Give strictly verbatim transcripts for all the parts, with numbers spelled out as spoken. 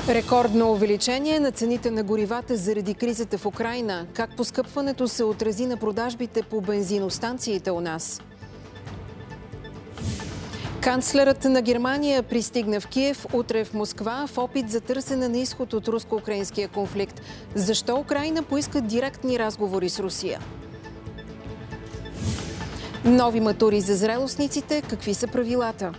Рекордно увеличение на цените на горивата заради кризата в Украйна. Как поскъпването се отрази на продажбите по бензиностанциите у нас? Канцлерът на Германия пристигна в Киев, утре в Москва в опит за търсене на изход от руско-украинския конфликт. Защо Украйна поиска директни разговори с Русия? Нови матури за зрелостниците. Какви са правилата?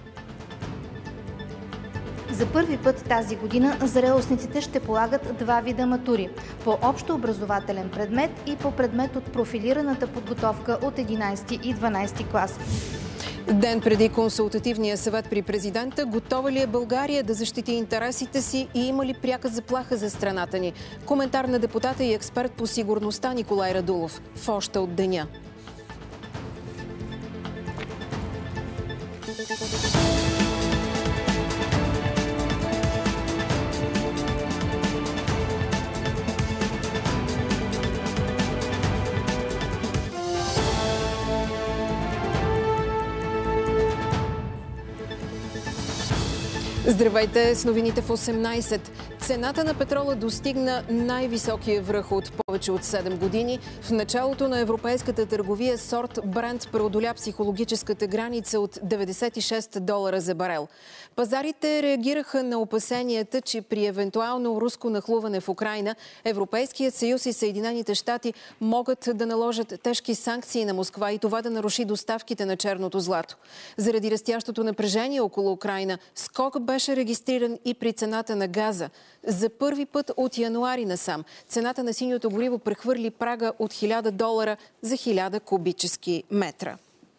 За първи път тази година зрелостниците ще полагат два вида матури – по общообразователен предмет и по предмет от профилираната подготовка от единайсети и дванайсети клас. Ден преди консултативния съвет при президента, готова ли е България да защити интересите си и има ли пряка заплаха за страната ни? Коментар на депутата и експерт по сигурността Николай Радулов в още от деня. Здравейте с новините в осемнайсет. Цената на петрола достигна най-високия връх от повече от седем години. В началото на европейската търговия сорт Брент преодоля психологическата граница от деветдесет и шест долара за барел. Пазарите реагираха на опасенията, че при евентуално руско нахлуване в Украйна Европейският съюз и Съединените щати могат да наложат тежки санкции на Москва и това да наруши доставките на черното злато. Заради растящото напрежение около Украйна, скок беше регистриран и при цената на газа. За първи път от януари насам цената на синьото гориво прехвърли прага от хиляда долара за хиляда кубически метра.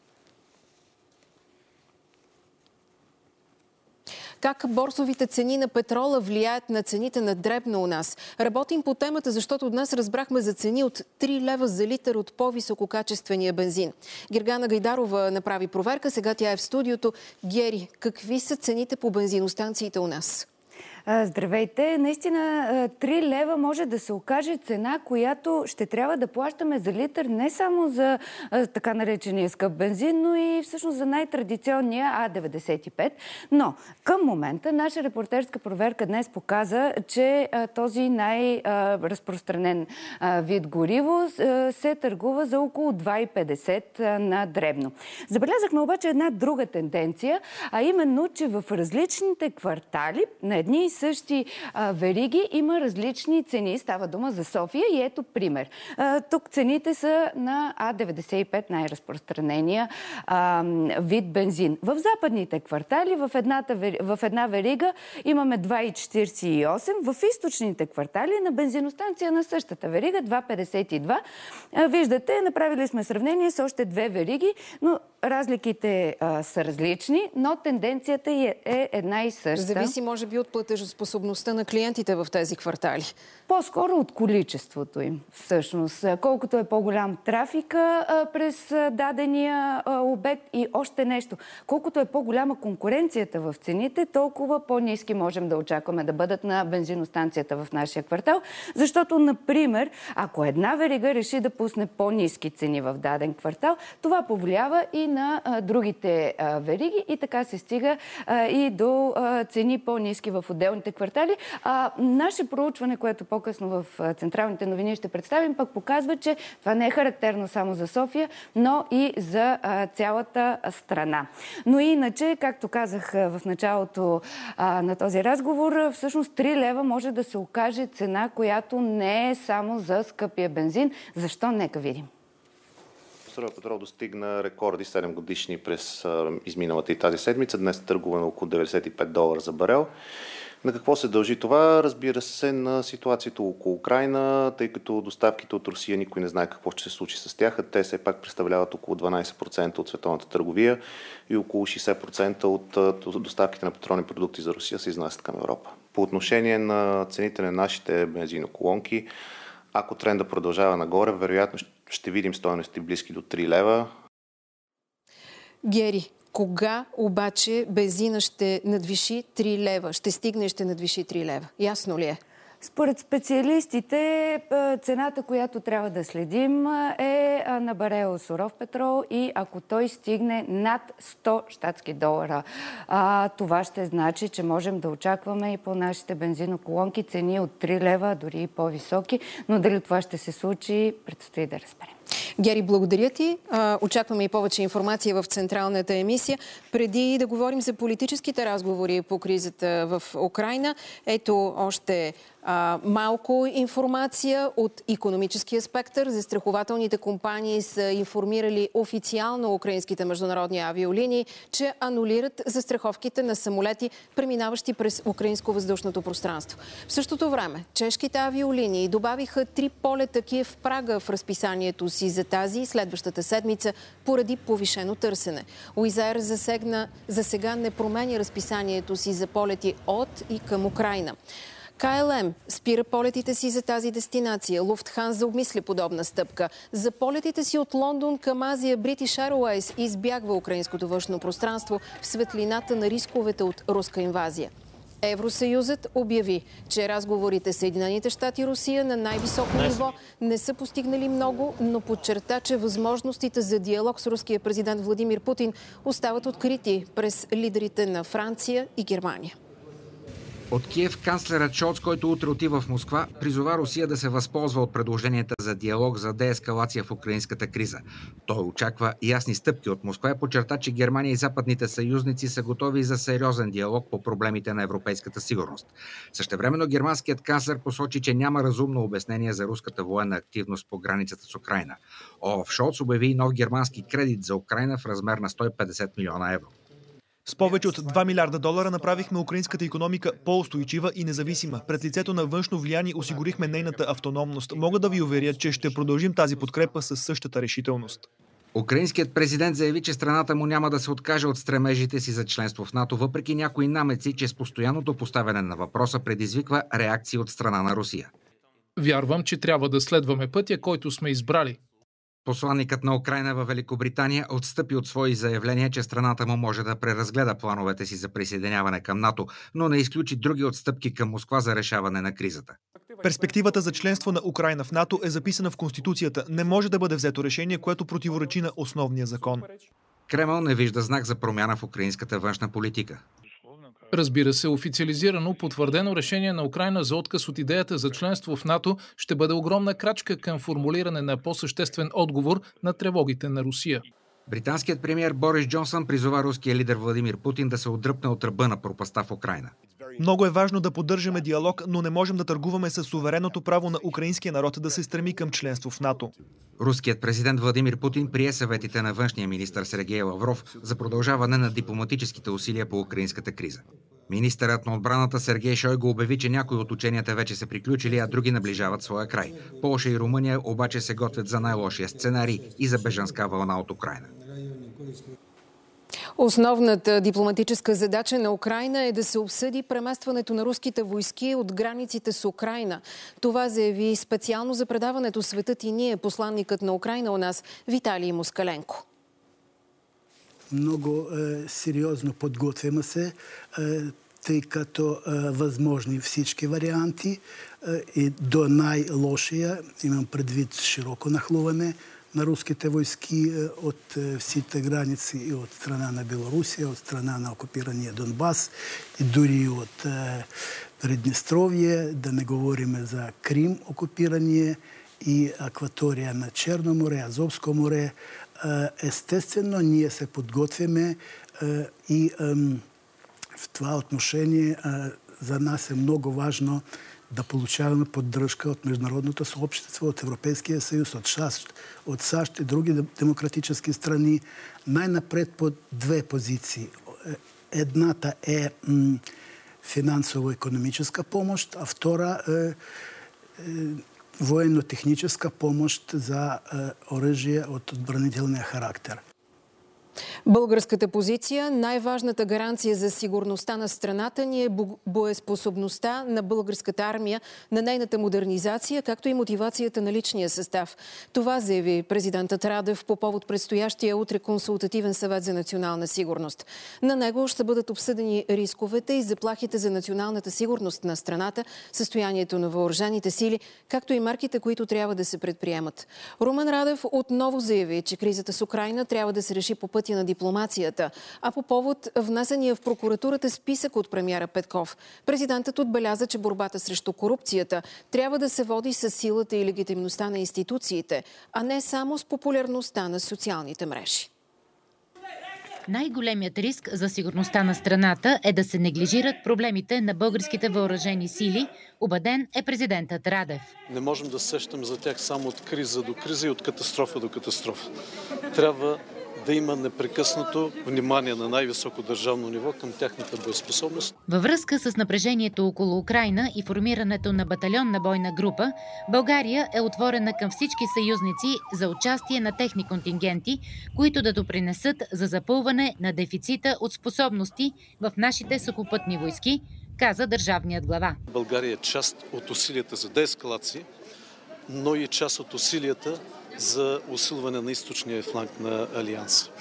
Как борсовите цени на петрола влияят на цените на дребно у нас? Работим по темата, защото днес разбрахме за цени от три лева за литър от по-висококачествения бензин. Гергана Гайдарова направи проверка, сега тя е в студиото. Гери, какви са цените по бензиностанциите у нас? Здравейте! Наистина три лева може да се окаже цена, която ще трябва да плащаме за литър не само за така наречения скъп бензин, но и всъщност за най-традиционния А деветдесет и пет. Но към момента наша репортерска проверка днес показа, че този най-разпространен вид гориво се търгува за около два и петдесет на дребно. Забелязахме обаче една друга тенденция, а именно, че в различните квартали на едни и същи а, вериги има различни цени. Става дума за София и ето пример. А, тук цените са на А деветдесет и пет, най-разпространения а, вид бензин. В западните квартали, в, едната, в една верига имаме два и четирийсет и осем, в източните квартали на бензиностанция на същата верига два петдесет и два. А, виждате, направили сме сравнение с още две вериги, но разликите а, са различни, но тенденцията е, е една и съща. Зависи, може би, от платежоспособността на клиентите в тези квартали. По-скоро от количеството им, всъщност. Колкото е по-голям трафика а, през дадения а, обект и още нещо. Колкото е по-голяма конкуренцията в цените, толкова по-ниски можем да очакваме да бъдат на бензиностанцията в нашия квартал. Защото, например, ако една верига реши да пусне по-ниски цени в даден квартал, това повлиява и на а, другите а, вериги и така се стига а, и до а, цени по-ниски в отделните квартали. А, наше проучване, което по-късно в централните новини ще представим, пък показва, че това не е характерно само за София, но и за а, цялата страна. Но иначе, както казах в началото а, на този разговор, всъщност три лева може да се окаже цена, която не е само за скъпия бензин. Защо? Нека видим. Суров петрол достигна рекорди седем годишни през а, изминалата и тази седмица. Днес е търгувано около деветдесет и пет долара за барел. На какво се дължи това? Разбира се, на ситуацията около Украйна, тъй като доставките от Русия никой не знае какво ще се случи с тях. Те все пак представляват около дванайсет процента от световната търговия и около шейсет процента от доставките на петролни продукти за Русия се изнасят към Европа. По отношение на цените на нашите бензиноколонки, ако тренда продължава нагоре, вероятно ще видим стойности близки до три лева. Гери, кога обаче бензина ще надвиши три лева? Ще стигне и ще надвиши три лева? Ясно ли е? Според специалистите, цената, която трябва да следим, е долари на барел суров петрол и ако той стигне над сто щатски долара. А, това ще значи, че можем да очакваме и по нашите бензиноколонки цени от три лева, дори и по-високи, но дали това ще се случи, предстои да разберем. Гери, благодаря ти. Очакваме и повече информация в централната емисия. Преди да говорим за политическите разговори по кризата в Украйна, ето още а, малко информация от икономическия спектър. Застрахователните компании са информирали официално украинските международни авиолинии, че анулират застраховките на самолети, преминаващи през украинско въздушното пространство. В същото време чешките авиолинии добавиха три полета Киев-Прага в разписанието си за тази и следващата седмица поради повишено търсене. Уизаер засегна, за сега не променя разписанието си за полети от и към Украйна. КЛМ спира полетите си за тази дестинация. Луфтханза обмисля подобна стъпка. За полетите си от Лондон към Азия British Airways избягва украинското външно пространство в светлината на рисковете от руска инвазия. Евросъюзът обяви, че разговорите Съединените щати и Русия на най-високо ниво не са постигнали много, но подчерта, че възможностите за диалог с руския президент Владимир Путин остават открити през лидерите на Франция и Германия. От Киев канцлерът Шолц, който утре отива в Москва, призова Русия да се възползва от предложенията за диалог за деескалация в украинската криза. Той очаква ясни стъпки от Москва и подчерта, че Германия и западните съюзници са готови за сериозен диалог по проблемите на европейската сигурност. Същевременно германският канцлер посочи, че няма разумно обяснение за руската военна активност по границата с Украйна. Олаф Шолц обяви нов германски кредит за Украйна в размер на сто и петдесет милиона евро. С повече от два милиарда долара направихме украинската икономика по-устойчива и независима. Пред лицето на външно влияние осигурихме нейната автономност. Мога да ви уверя, че ще продължим тази подкрепа със същата решителност. Украинският президент заяви, че страната му няма да се откаже от стремежите си за членство в НАТО, въпреки някои намеци, че с постоянното поставяне на въпроса предизвиква реакции от страна на Русия. Вярвам, че трябва да следваме пътя, който сме избрали. Посланникът на Украйна във Великобритания отстъпи от свои заявления, че страната му може да преразгледа плановете си за присъединяване към НАТО, но не изключи други отстъпки към Москва за решаване на кризата. Перспективата за членство на Украйна в НАТО е записана в Конституцията. Не може да бъде взето решение, което противоречи на основния закон. Кремъл не вижда знак за промяна в украинската външна политика. Разбира се, официализирано, потвърдено решение на Украйна за отказ от идеята за членство в НАТО ще бъде огромна крачка към формулиране на по-съществен отговор на тревогите на Русия. Британският премиер Борис Джонсън призова руския лидер Владимир Путин да се отдръпне от ръба на пропаста в Украйна. Много е важно да поддържаме диалог, но не можем да търгуваме с суверенното право на украинския народ да се стреми към членство в НАТО. Руският президент Владимир Путин прие съветите на външния министър Сергей Лавров за продължаване на дипломатическите усилия по украинската криза. Министърът на отбраната Сергей Шойгу обяви, че някои от ученията вече са приключили, а други наближават своя край. Полша и Румъния обаче се готвят за най-лошия сценарий и за бежанска вълна от Украйна. Основната дипломатическа задача на Украйна е да се обсъди преместването на руските войски от границите с Украйна. Това заяви специално за предаването "Светът и ние" посланникът на Украйна у нас Виталий Москаленко. Много е, сериозно подготвяме се, е, тъй като е, възможни всички варианти е, и до най-лошия, имам предвид широко нахлуване на руските войски от всичките граници и от страна на Белорусия, от страна на окупирания Донбас и дори от Приднестровие, да не говорим за Крим, окупирание и акватория на Черно море, Азовско море. Естествено, ние се подготвяме и в това отношение за нас е много важно да получаваме поддръжка от международното съобщество, от Европейския съюз, от САЩ, от САЩ и други демократически страни. Най-напред по две позиции. Едната е финансово-економическа помощ, а втора е, е военно-техническа помощ за е, оръжие от отбранителния характер. Българската позиция, най-важната гаранция за сигурността на страната ни е боеспособността на българската армия, на нейната модернизация, както и мотивацията на личния състав. Това заяви президентът Радев по повод предстоящия утре консултативен съвет за национална сигурност. На него ще бъдат обсъдени рисковете и заплахите за националната сигурност на страната, състоянието на въоръжените сили, както и мерките, които трябва да се предприемат. Румен Радев отново заяви, че кризата с Украйна трябва да се реши по пътя на дипломацията, а по повод внесения в прокуратурата списък от премиера Петков. Президентът отбеляза, че борбата срещу корупцията трябва да се води с силата и легитимността на институциите, а не само с популярността на социалните мрежи. Най-големият риск за сигурността на страната е да се неглижират проблемите на българските въоръжени сили, убеден е президентът Радев. Не можем да сещам за тях само от криза до криза и от катастрофа до катастрофа. Трябва да има непрекъснато внимание на най-високо държавно ниво към тяхната боеспособност. Във връзка с напрежението около Украйна и формирането на батальонна бойна група, България е отворена към всички съюзници за участие на техни контингенти, които да допринесат за запълване на дефицита от способности в нашите сухопътни войски, каза държавният глава. България е част от усилията за деескалация, но и част от усилията за усилване на източния фланг на Алианса.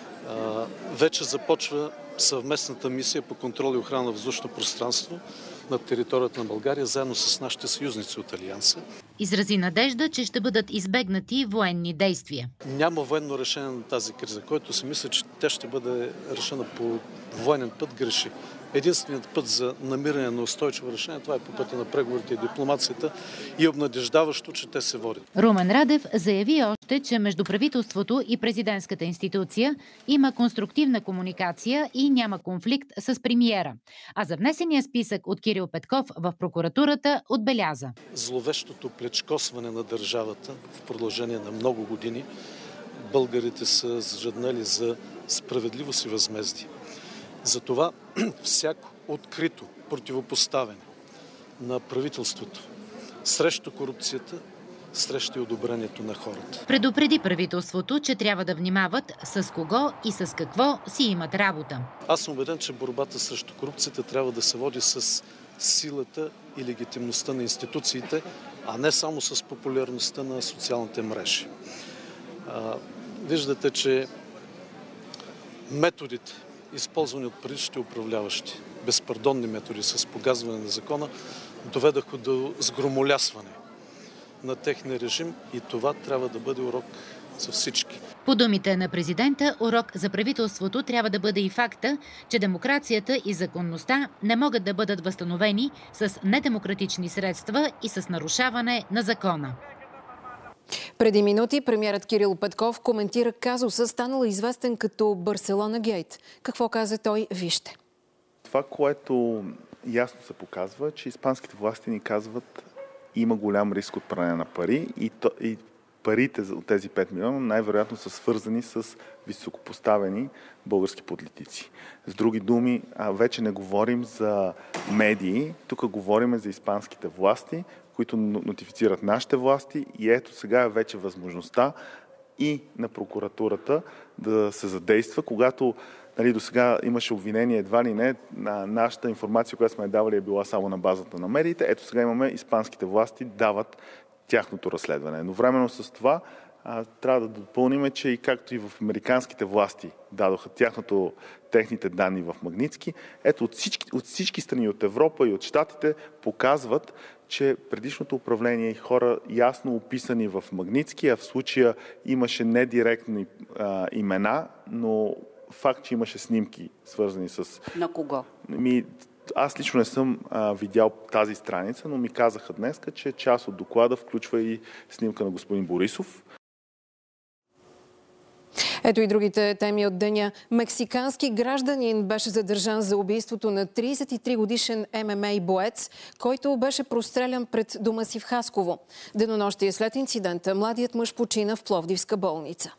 Вече започва съвместната мисия по контрол и охрана на въздушно пространство на територията на България, заедно с нашите съюзници от Алианса. Изрази надежда, че ще бъдат избегнати военни действия. Няма военно решение на тази криза, който си мисля, че тя ще бъде решена по военен път, греши. Единственият път за намиране на устойчиво решение, това е по пътя на преговорите и дипломацията и обнадеждаващо, че те се водят. Румен Радев заяви още, че между правителството и президентската институция има конструктивна комуникация и няма конфликт с премиера. А за внесения списък от Кирил Петков в прокуратурата отбеляза. Зловещото плечкосване на държавата в продължение на много години, българите са зажаднали за справедливост и възмездие. Затова всяко открито противопоставяне на правителството срещу корупцията, срещу одобрението на хората. Предупреди правителството, че трябва да внимават с кого и с какво си имат работа. Аз съм убеден, че борбата срещу корупцията трябва да се води с силата и легитимността на институциите, а не само с популярността на социалните мрежи. Виждате, че методите, използвани от предишните управляващи, безпардонни методи с погазване на закона, доведаха до сгромолясване на техния режим и това трябва да бъде урок за всички. По думите на президента, урок за правителството трябва да бъде и факта, че демокрацията и законността не могат да бъдат възстановени с недемократични средства и с нарушаване на закона. Преди минути премиерът Кирил Петков коментира казуса, станал известен като Барселона Гейт. Какво каза той? Вижте. Това, което ясно се показва, е, че испанските власти ни казват, има голям риск от пране на пари и, то, и парите от тези пет милиона най-вероятно са свързани с високопоставени български политици. С други думи, вече не говорим за медии, тук говорим за испанските власти, които нотифицират нашите власти и ето сега е вече възможността и на прокуратурата да се задейства, когато нали, до сега имаше обвинение едва ли не, на нашата информация, която сме давали е била само на базата на медиите, ето сега имаме испанските власти дават тяхното разследване. Едновременно с това а, трябва да допълним, че и както и в американските власти дадоха тяхното, техните данни в Магнитски, ето от всички, от всички страни от Европа и от Щатите показват, че предишното управление и хора ясно описани в Магнитски, а в случая имаше недиректни а, имена, но факт, че имаше снимки свързани с... На кого? Ми, аз лично не съм а, видял тази страница, но ми казаха днес, че част от доклада включва и снимка на господин Борисов. Ето и другите теми от деня. Мексикански гражданин беше задържан за убийството на тридесет и три годишен Ем Ем А боец, който беше прострелян пред дома си в Хасково. Денонощие след инцидента младият мъж почина в Пловдивска болница.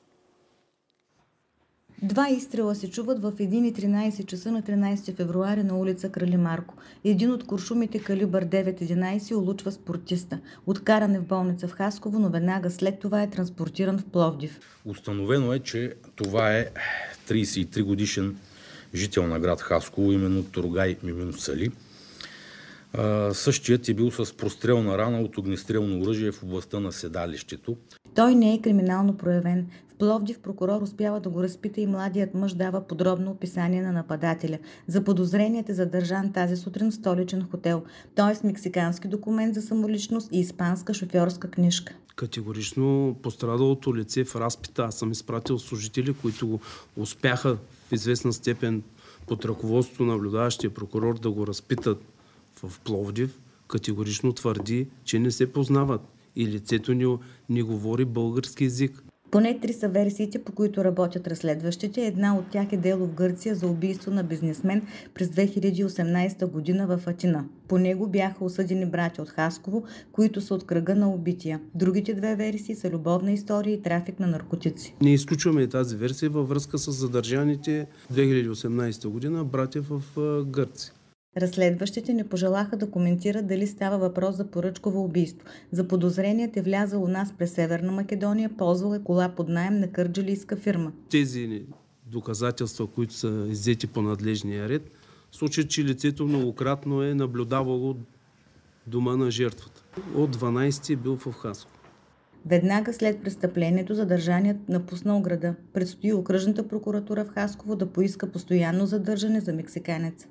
Два изстрела се чуват в един и тринадесет часа на тринадесети февруари на улица Крали Марко. Един от куршумите калибър девет единадесет улучва спортиста. Откаран е в болница в Хасково, но веднага след това е транспортиран в Пловдив. Установено е, че това е тридесет и три годишен жител на град Хасково, именно Тургай Мимин Сали. Същият е бил с прострелна рана от огнестрелно оръжие в областта на седалището. Той не е криминално проявен. В Пловдив прокурор успява да го разпита и младият мъж дава подробно описание на нападателя. За подозреният е задържан тази сутрин в столичен хотел. Той е с мексикански документ за самоличност и испанска шофьорска книжка. Категорично пострадалото лице в разпита. Аз съм изпратил служители, които успяха в известна степен под ръководството на наблюдаващия прокурор да го разпитат в Пловдив. Категорично твърди, че не се познават и лицето ни не говори български език. Поне три са версиите, по които работят разследващите. Една от тях е дело в Гърция за убийство на бизнесмен през две хиляди и осемнадесета година в Атина. По него бяха осъдени братя от Хасково, които са от кръга на убития. Другите две версии са любовна история и трафик на наркотици. Не изключваме тази версия във връзка с задържаните две хиляди и осемнадесета година братя в Гърция. Разследващите не пожелаха да коментират дали става въпрос за поръчково убийство. Заподозреният е влязъл у нас през Северна Македония, ползвал е кола под наем на кърджалийска фирма. Тези доказателства, които са иззети по надлежния ред, случат, че лицето многократно е наблюдавало дома на жертвата. От дванадесети е бил в Хасково. Веднага след престъплението задържаният напуснал града. Предстои окръжната прокуратура в Хасково да поиска постоянно задържане за мексиканеца.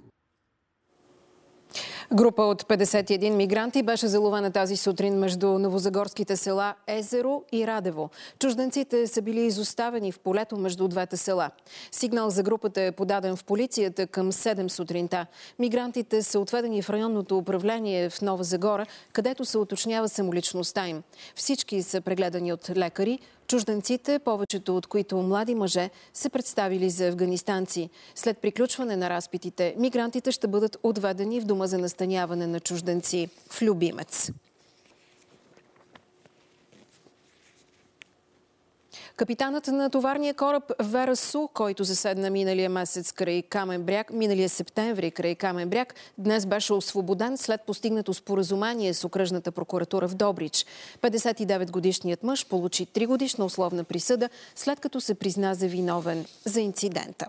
Група от петдесет и един мигранти беше заловена тази сутрин между новозагорските села Езеро и Радево. Чужденците са били изоставени в полето между двете села. Сигнал за групата е подаден в полицията към седем сутринта. Мигрантите са отведени в районното управление в Нова Загора, където се уточнява самоличността им. Всички са прегледани от лекари. Чужденците, повечето от които млади мъже, се представили за афганистанци. След приключване на разпитите, мигрантите ще бъдат отведени в дома за настаняване на чужденци в Любимец. Капитанът на товарния кораб Вера Су, който заседна миналия месец край Камен бряг, миналия септември край Камен бряг, днес беше освободен след постигнато споразумение с окръжната прокуратура в Добрич. петдесет и девет годишният мъж получи три годишна условна присъда, след като се призна за виновен за инцидента.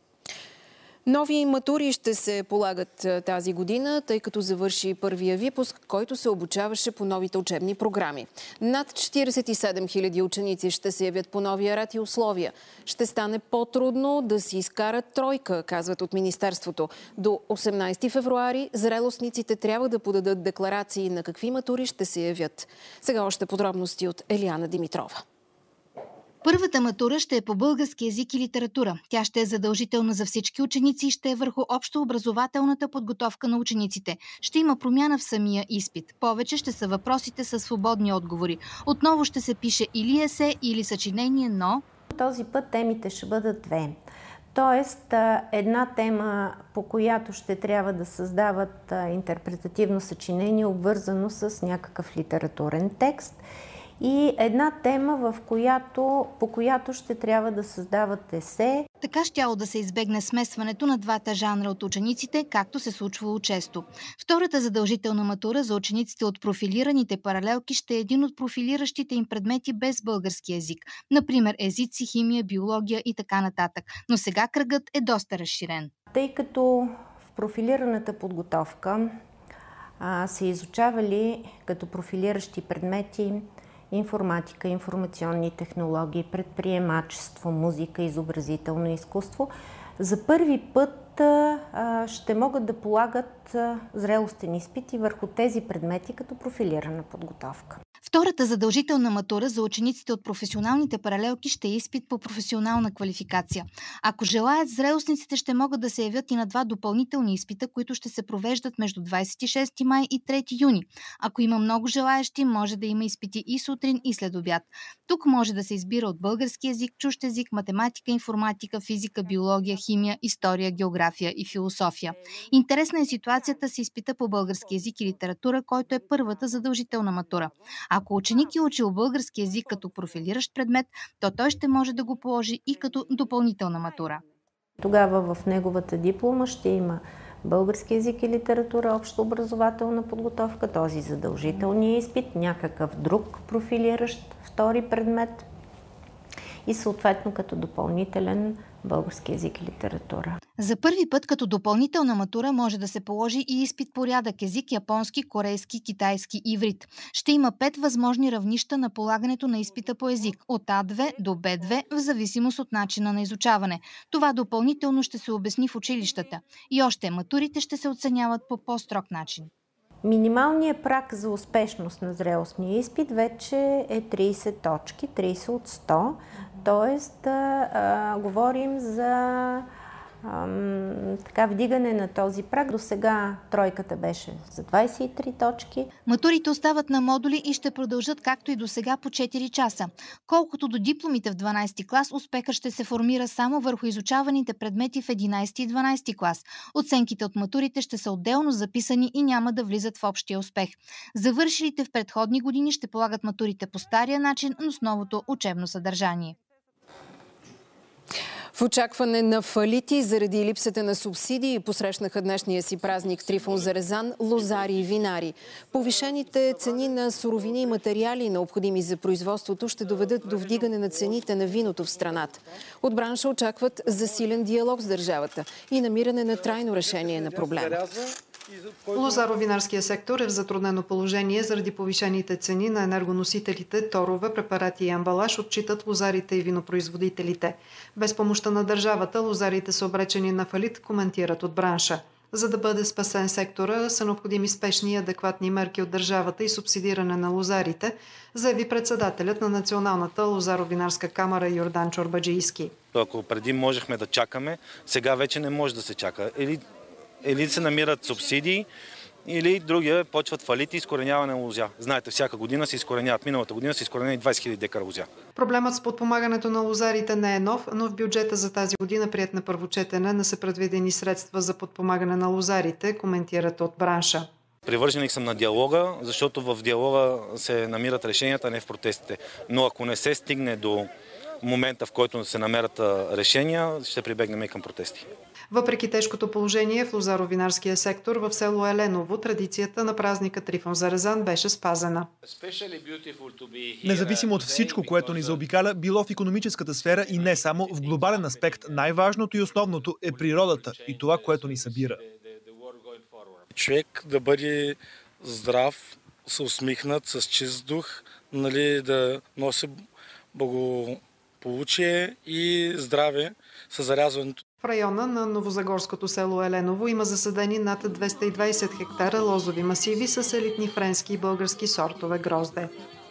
Нови матури ще се полагат тази година, тъй като завърши първия випуск, който се обучаваше по новите учебни програми. Над четиридесет и седем хиляди ученици ще се явят по новия ред и условия. Ще стане по-трудно да си изкарат тройка, казват от Министерството. До осемнадесети февруари зрелостниците трябва да подадат декларации на какви матури ще се явят. Сега още подробности от Елиана Димитрова. Първата матура ще е по български език и литература. Тя ще е задължителна за всички ученици и ще е върху общообразователната подготовка на учениците. Ще има промяна в самия изпит. Повече ще са въпросите със свободни отговори. Отново ще се пише или есе, или съчинение, но... Този път темите ще бъдат две. Тоест, една тема, по която ще трябва да създават интерпретативно съчинение, обвързано с някакъв литературен текст, и една тема, в която, по която ще трябва да създават есе. Така щяло да се избегне смесването на двата жанра от учениците, както се случвало често. Втората задължителна матура за учениците от профилираните паралелки ще е един от профилиращите им предмети без български език. Например, езици, химия, биология и така нататък. Но сега кръгът е доста разширен. Тъй като в профилираната подготовка а, се изучавали като профилиращи предмети информатика, информационни технологии, предприемачество, музика, изобразително изкуство, за първи път а, ще могат да полагат а, зрелостен изпит и върху тези предмети като профилирана подготовка. Втората задължителна матура за учениците от професионалните паралелки ще е изпит по професионална квалификация. Ако желаят, зрелостниците ще могат да се явят и на два допълнителни изпита, които ще се провеждат между двадесет и шести май и трети юни. Ако има много желаещи, може да има изпити и сутрин, и след обяд. Тук може да се избира от български език, чужд език, математика, информатика, физика, биология, химия, история, география и философия. Интересна е ситуацията с изпита по български език и литература, който е първата задължителна матура. Ако ученик е учил български език като профилиращ предмет, то той ще може да го положи и като допълнителна матура. Тогава в неговата диплома ще има български език и литература, общообразователна подготовка, този задължителния изпит, някакъв друг профилиращ втори предмет и съответно като допълнителен български език и литература. За първи път като допълнителна матура може да се положи и изпит по рядък език, японски, корейски, китайски, иврит. Ще има пет възможни равнища на полагането на изпита по език от А две до Б две в зависимост от начина на изучаване. Това допълнително ще се обясни в училищата. И още матурите ще се оценяват по по-строг начин. Минималният праг за успешност на зрелостния изпит вече е трийсет точки, трийсет от сто. Тоест, а, говорим за Ам, така вдигане на този праг. До сега тройката беше за двайсет и три точки. Матурите остават на модули и ще продължат както и до сега по четири часа. Колкото до дипломите в дванайсети клас, успехът ще се формира само върху изучаваните предмети в единайсети и дванайсети клас. Оценките от матурите ще са отделно записани и няма да влизат в общия успех. Завършилите в предходни години ще полагат матурите по стария начин, но с новото учебно съдържание. В очакване на фалити заради липсата на субсидии посрещнаха днешния си празник Трифон Зарезан лозари и винари. Повишените цени на суровини и материали, необходими за производството, ще доведат до вдигане на цените на виното в страната. От бранша очакват засилен диалог с държавата и намиране на трайно решение на проблема. Лозаро-винарския сектор е в затруднено положение заради повишените цени на енергоносителите, торове, препарати и амбалаж, отчитат лозарите и винопроизводителите. Без помощта на държавата, лозарите са обречени на фалит, коментират от бранша. За да бъде спасен сектора, са необходими спешни и адекватни мерки от държавата и субсидиране на лозарите, заяви председателят на Националната лозаро-винарска камара Йордан Чорбаджийски. Ако преди можехме да чакаме, сега вече не може да се чака. Или Или се намират субсидии, или другия почват фалити и изкореняване на лозя. Знаете, всяка година се изкореняват. Миналата година се изкореняват двайсет хиляди декара лозя. Проблемът с подпомагането на лозарите не е нов, но в бюджета за тази година, приет на първо четене, не са предвидени средства за подпомагане на лозарите, коментират от бранша. Привърженик съм на диалога, защото в диалога се намират решенията, не в протестите. Но ако не се стигне до момента, в който се намерят решения, ще прибегнем и към протести. Въпреки тежкото положение в лозаро-винарския сектор, в село Еленово традицията на празника Трифон Зарезан беше спазена. Независимо от всичко, което ни заобикаля, било в икономическата сфера и не само, в глобален аспект, най-важното и основното е природата и това, което ни събира. Човек да бъде здрав, се усмихнат, с чист дух, нали, да носи благополучие и здраве със зарязването. В района на новозагорското село Еленово има засадени над двеста и двайсет хектара лозови масиви с елитни френски и български сортове грозде.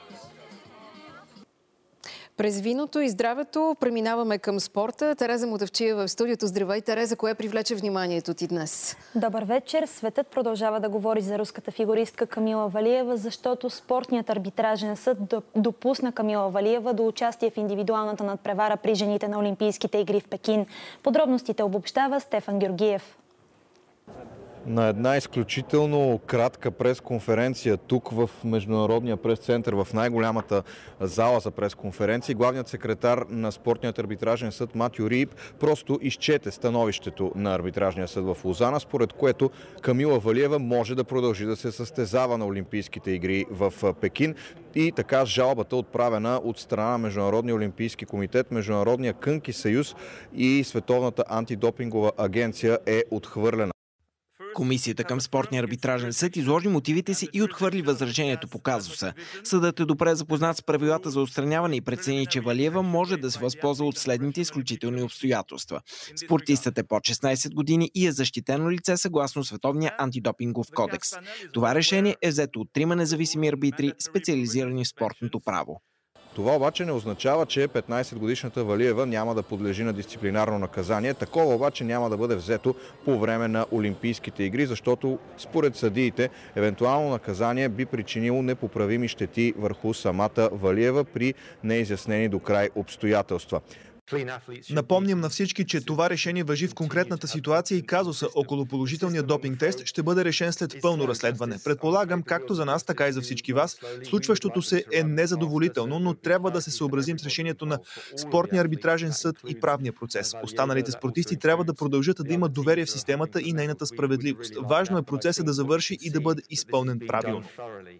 През виното и здравето преминаваме към спорта. Тереза Мотавчиева в студиото. Здравей, Тереза. Кое привлече вниманието ти днес? Добър вечер. Светът продължава да говори за руската фигуристка Камила Валиева, защото спортният арбитражен съд допусна Камила Валиева до участие в индивидуалната надпревара при жените на Олимпийските игри в Пекин. Подробностите обобщава Стефан Георгиев. На една изключително кратка пресконференция тук в Международния прес-център, в най-голямата зала за пресконференции, главният секретар на спортният арбитражен съд Матю Рип просто изчете становището на арбитражния съд в Лозана, според което Камила Валиева може да продължи да се състезава на Олимпийските игри в Пекин. И така жалбата, отправена от страна на Международния олимпийски комитет, Международния кънки съюз и Световната антидопингова агенция, е отхвърлена. Комисията към спортния арбитражен съд изложи мотивите си и отхвърли възражението по казуса. Съдът е добре запознат с правилата за отстраняване и прецени, че Валиева може да се възползва от следните изключителни обстоятелства. Спортистът е под шестнайсет години и е защитено лице съгласно Световния антидопингов кодекс. Това решение е взето от трима независими арбитри, специализирани в спортното право. Това обаче не означава, че петнайсетгодишната Валиева няма да подлежи на дисциплинарно наказание. Такова обаче няма да бъде взето по време на Олимпийските игри, защото според съдиите евентуално наказание би причинило непоправими щети върху самата Валиева при неизяснени до край обстоятелства. Напомням на всички, че това решение важи в конкретната ситуация и казуса около положителния допинг тест ще бъде решен след пълно разследване. Предполагам, както за нас, така и за всички вас, случващото се е незадоволително, но трябва да се съобразим с решението на спортния арбитражен съд и правния процес. Останалите спортисти трябва да продължат да имат доверие в системата и нейната справедливост. Важно е процесът да завърши и да бъде изпълнен правилно.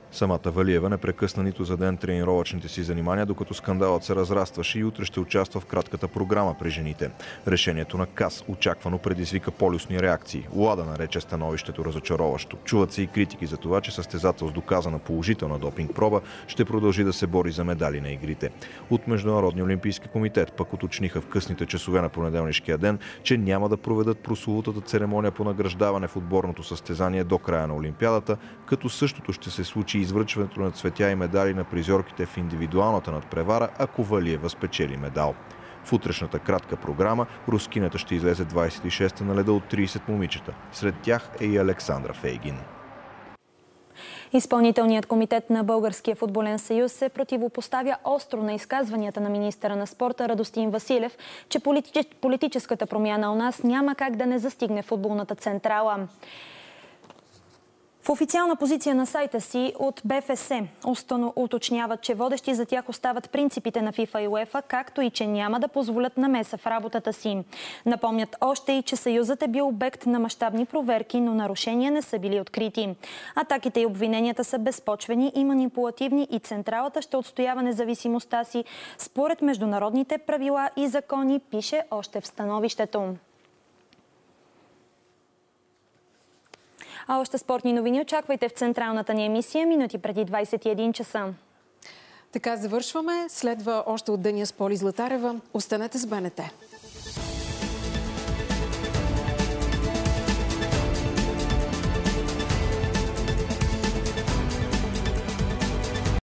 Самата Валиева не прекъсна нито за ден тренировъчните си занимания, докато скандалът се разрастваше и утре ще участва в кратката програма при жените. Решението на КАС очаквано предизвика полюсни реакции. Лада нарече становището разочароващо. Чуват се и критики за това, че състезател с доказана положителна допинг проба ще продължи да се бори за медали на игрите. От Международния олимпийски комитет пък уточниха в късните часове на понеделнишкия ден, че няма да проведат прословутата церемония по награждаване в отборното състезание до края на Олимпиадата, като същото ще се случи извръчването на цветя и медали на призорките в индивидуалната надпревара, ако Валиева спечели медал. В утрешната кратка програма рускинята ще излезе двадесет и шеста на леда от тридесет момичета. Сред тях е и Александра Фейгин. Изпълнителният комитет на Българския футболен съюз се противопоставя остро на изказванията на министъра на спорта Радостин Василев, че политическата промяна у нас няма как да не застигне футболната централа. В официална позиция на сайта си от БФС уточняват, че водещи за тях остават принципите на ФИФА и УЕФА, както и че няма да позволят намеса в работата си. Напомнят още и, че Съюзът е бил обект на мащабни проверки, но нарушения не са били открити. Атаките и обвиненията са безпочвени и манипулативни и централата ще отстоява независимостта си според международните правила и закони, пише още в становището. А още спортни новини очаквайте в централната ни емисия минути преди двадесет и един часа. Така завършваме. Следва още от деня с Поли Златарева. Останете с БНТ.